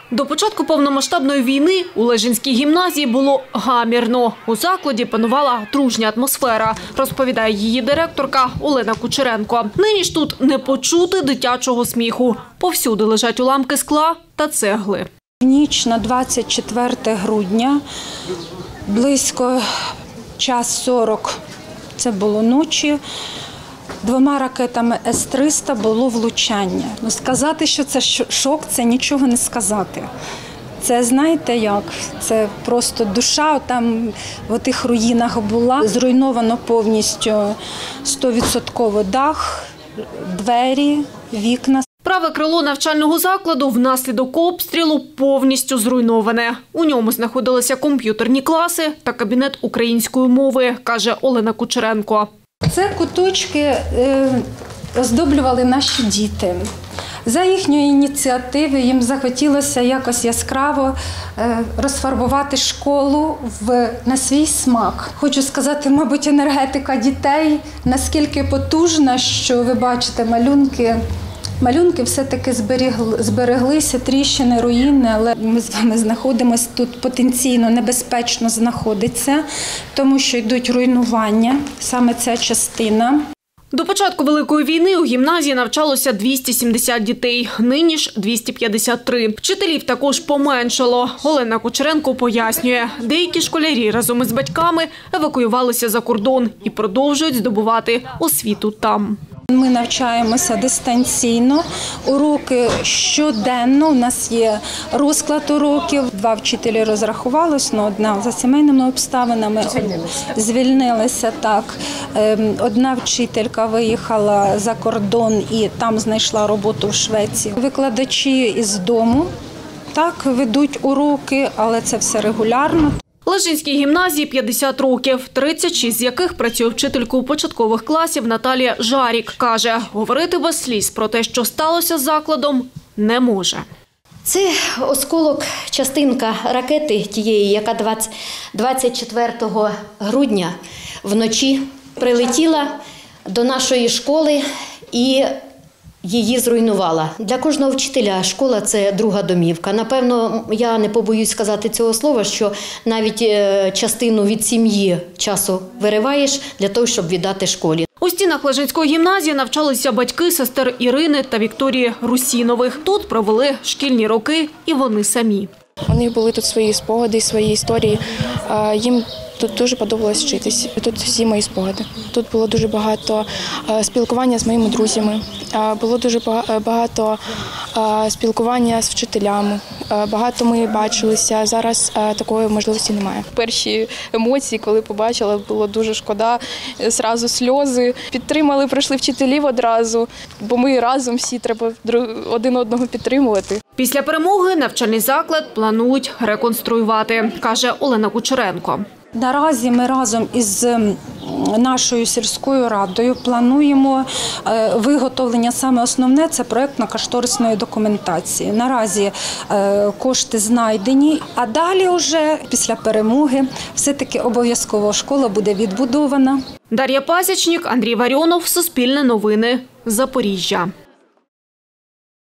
До початку повномасштабної війни у Лежинській гімназії було гамірно. У закладі панувала дружня атмосфера, розповідає її директорка Олена Кучеренко. Нині ж тут не почути дитячого сміху. Повсюди лежать уламки скла та цегли. В ніч на 24 грудня, близько 1:40, це було ночі, 2 ракетами С-300 було влучання. Сказати, що це шок, це нічого не сказати. Це, знаєте як, це просто душа там в тих руїнах була. Зруйновано повністю 100% дах, двері, вікна. Праве крило навчального закладу внаслідок обстрілу повністю зруйноване. У ньому знаходилися комп'ютерні класи та кабінет української мови, каже Олена Кучеренко. Це куточки оздоблювали наші діти. За їхньої ініціативи їм захотілося якось яскраво розфарбувати школу на свій смак. Хочу сказати, мабуть, енергетика дітей наскільки потужна, що ви бачите малюнки все-таки збереглися, тріщини, руїни, але ми з вами знаходимося тут, потенційно небезпечно знаходиться, тому що йдуть руйнування, саме ця частина. До початку Великої війни у гімназії навчалося 270 дітей, нині ж 253. Вчителів також поменшало. Олена Кучеренко пояснює, деякі школярі разом із батьками евакуювалися за кордон і продовжують здобувати освіту там. Ми навчаємося дистанційно, уроки щоденно, у нас є розклад уроків. 2 вчителі розрахувалися, одна за сімейними обставинами звільнилася. Так. Одна вчителька виїхала за кордон і там знайшла роботу в Швеції. Викладачі із дому так ведуть уроки, але це все регулярно. Лежинській гімназії 50 років, 36 з яких працює вчителькою початкових класів Наталія Жарік. Каже, говорити без сліз про те, що сталося з закладом, не може. Це осколок, частинка ракети тієї, яка 24 грудня вночі прилетіла до нашої школи і її зруйнувала. Для кожного вчителя школа – це друга домівка. Напевно, я не побоюсь сказати цього слова, що навіть частину від сім'ї часу вириваєш для того, щоб віддати школі. У стінах Лежинської гімназії навчалися батьки сестер Ірини та Вікторії Русінових. Тут провели шкільні роки і вони самі. У них були тут свої спогади, свої історії. Їм тут дуже подобалось вчитись. Тут всі мої спогади. Тут було дуже багато спілкування з моїми друзями, було дуже багато спілкування з вчителями. Багато ми бачилися, зараз такої можливості немає. Перші емоції, коли побачила, було дуже шкода, зразу сльози. Підтримали, прийшли вчителів одразу, бо ми разом всі, треба один одного підтримувати. Після перемоги навчальний заклад планують реконструювати, каже Олена Кучеренко. Наразі ми разом із нашою сільською радою плануємо виготовлення, саме основне – це проєктно-кошторисної документації. Наразі кошти знайдені, а далі вже після перемоги все-таки обов'язково школа буде відбудована. Дар'я Пасічник, Андрій Варіонов, Суспільне новини, Запоріжжя.